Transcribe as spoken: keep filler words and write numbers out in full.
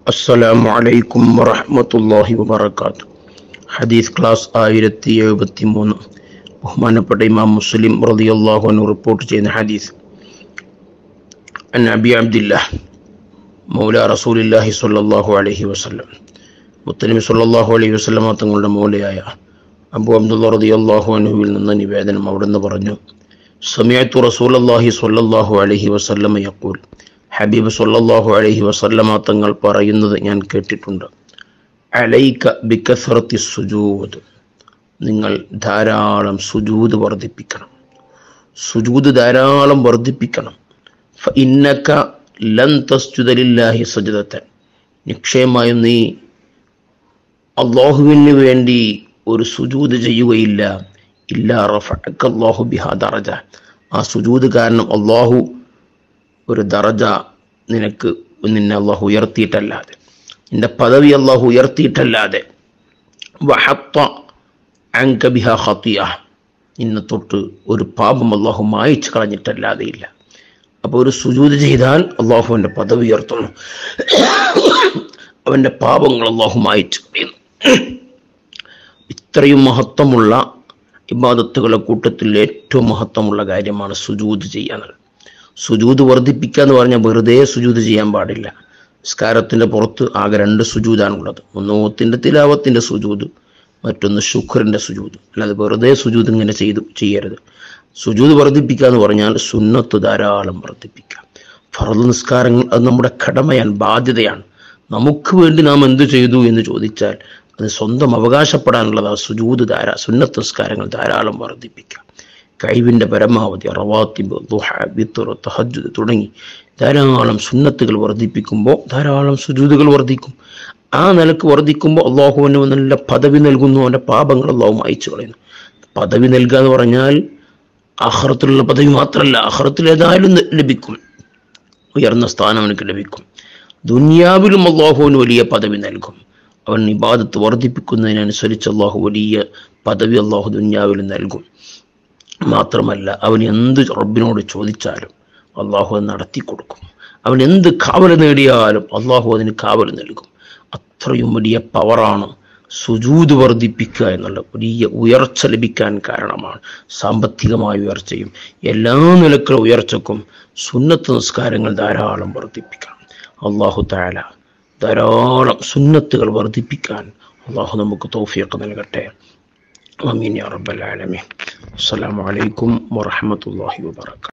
അസ്സലാമു അലൈക്കും വറഹ്മത്തുള്ളാഹി വബറകാതുഹു. ഹദീസ് ക്ലാസ് ആയിരത്തി എഴുപത്തി മൂന്ന്. ബഹുമാനപ്പെട്ട ഇമാം മുസ്ലിം റളിയല്ലാഹു അൻഹു റിപ്പോർട്ട് ചെയ്യുന്ന ഹദീസ്. അൻ അബി അബ്ദില്ലാഹ് മൗല റസൂലുള്ളാഹി സ്വല്ലല്ലാഹു അലൈഹി വസല്ലം, മുത്തനബി സ്വല്ലല്ലാഹു അലൈഹി വസല്ലം തങ്ങളുടെ മൗലയായ അബൂ അബ്ദുല്ലാ റളിയല്ലാഹു അൻഹുവിൽ നിന്ന് നിവേദനം. അവിടുന്ന് പറഞ്ഞു, സമിഅതു റസൂലുള്ളാഹി സ്വല്ലല്ലാഹു അലൈഹി വസല്ലം യഖൂൽ, ഹബീബ് സ്വല്ലല്ലാഹു അലൈഹി വസല്ലമ തങ്ങൾ പറയുന്നത് ഞാൻ കേട്ടിട്ടുണ്ട്. അലൈക ബികസ്റത്തി സുജൂദ്, നിങ്ങൾ ധാരാളം സുജൂദ് വർദ്ധിപ്പിക്കണം, സുജൂദ് ധാരാളം വർദ്ധിപ്പിക്കണം. ഫഇന്നക ലൻ തസ്ജുദ ലില്ലാഹി സജ്ദതൻ, നിശ്ചയമായും നീ അല്ലാഹുവിന് വേണ്ടി ഒരു സുജൂദ് ചെയ്യുകയില്ല, ഇല്ലാ റഫഅക അല്ലാഹു ബിഹാ ദറജ, ആ സുജൂദ് കാരണം അല്ലാഹു ഒരു ദറജ നിനക്ക് നിന്നെ അല്ലാഹു ഉയർത്തിയിട്ടല്ലാതെ, നിന്റെ പദവി അല്ലാഹു ഉയർത്തിയിട്ടല്ലാതെ, വഹത്ത അൻക ബിഹാ ഖതിയ, നിന്നെ തൊട്ട് ഒരു പാപം അല്ലാഹു മായ്ച്ചു കളഞ്ഞിട്ടല്ലാതെ ഇല്ല. അപ്പോൾ ഒരു സുജൂദ് ചെയ്താൽ അല്ലാഹു അവൻ്റെ പദവി ഉയർത്തുന്നു, അവൻ്റെ പാപങ്ങൾ അല്ലാഹു മായ്ച്ചു കളയുന്നു. ഇത്രയും മഹത്വമുള്ള ഇബാദത്തുകളുടെ കൂട്ടത്തിൽ ഏറ്റവും മഹത്വമുള്ള കാര്യമാണ് സുജൂദ് ചെയ്യാന്നുള്ളത്. സുജൂദ് വർദ്ധിപ്പിക്കുക എന്ന് പറഞ്ഞാൽ വെറുതെ സുജൂദ് ചെയ്യാൻ പാടില്ല. നിസ്കാരത്തിൻ്റെ പുറത്ത് ആകെ രണ്ട് സുജൂദാണുള്ളത്. ഒന്ന് ഓത്തിൻ്റെ തിലാവത്തിൻ്റെ സുജൂദ്, മറ്റൊന്ന് ശുക്റിൻ്റെ സുജൂദ്. അല്ലാതെ വെറുതെ സുജൂദ് ഇങ്ങനെ ചെയ്തു ചെയ്യരുത്. സുജൂദ് വർദ്ധിപ്പിക്കുക എന്ന് പറഞ്ഞാൽ സുന്നത്ത് ധാരാളം വർദ്ധിപ്പിക്കുക. ഫർദ് നിസ്കാരങ്ങൾ അത് നമ്മുടെ കടമയാണ്, ബാധ്യതയാണ്. നമുക്ക് വേണ്ടി നാം എന്ത് ചെയ്തു എന്ന് ചോദിച്ചാൽ അത് സ്വന്തം അവകാശപ്പെടാനുള്ളത്. സുജൂദ് ധാരാ സുന്നത്ത് നിസ്കാരങ്ങൾ ധാരാളം വർദ്ധിപ്പിക്കുക. കഴിവിൻ്റെ പരമാവധി റവാത്തിബ്, ദുഹ, വിത്ർ, തഹജ്ജുദ് തുടങ്ങി ധാരാളം സുന്നത്തുകൾ വർദ്ധിപ്പിക്കുമ്പോൾ ധാരാളം സുജൂദുകൾ വർദ്ധിക്കും. ആ നിലക്ക് വർദ്ധിക്കുമ്പോൾ അള്ളാഹുവിന് നല്ല പദവി നൽകുന്നു, അവൻ്റെ പാപങ്ങൾ അള്ളാഹു മായ്ച്ചു കളയുന്നു. പദവി നൽകുക എന്ന് പറഞ്ഞാൽ ആഖിറത്തിലുള്ള പദവി മാത്രമല്ല, ആഖിറത്തിൽ ഏതായാലും ലഭിക്കും, ഉയർന്ന സ്ഥാനം അവനക്ക് ലഭിക്കും. ദുനിയാവിലും അള്ളാഹുവിന് വലിയ പദവി നൽകും. അവൻ ഇബാദത്ത് വർദ്ധിപ്പിക്കുന്നതിനനുസരിച്ച് അള്ളാഹു വലിയ പദവി അള്ളാഹു ദുനിയാവിൽ നൽകും. മാത്രമല്ല, അവൻ എന്ത് റബ്ബിനോട് ചോദിച്ചാലും അള്ളാഹു അത് നടത്തി കൊടുക്കും. അവൻ എന്ത് കാവൽ നേടിയാലും അള്ളാഹു അതിന് കാവൽ നൽകും. അത്രയും വലിയ പവറാണ് സുജൂദ് വർദ്ധിപ്പിക്കുക എന്നുള്ള വലിയ ഉയർച്ച ലഭിക്കാൻ കാരണമാണ്. സാമ്പത്തികമായ ഉയർച്ചയും എല്ലാ നിലക്കുള്ള ഉയർച്ചക്കും സുന്നത്ത് നിസ്കാരങ്ങൾ ധാരാളം വർദ്ധിപ്പിക്കണം. അള്ളാഹു തആല ധാരാളം സുന്നത്തുകൾ വർദ്ധിപ്പിക്കാൻ അള്ളാഹു നമുക്ക് തൗഫീഖ് നൽകട്ടെ. ആമീൻ യാ റബ്ബൽ ആലമീൻ. അസ്സലാമു അലൈക്കും വറഹ്മത്തുള്ളാഹി വബറകാതുഹു.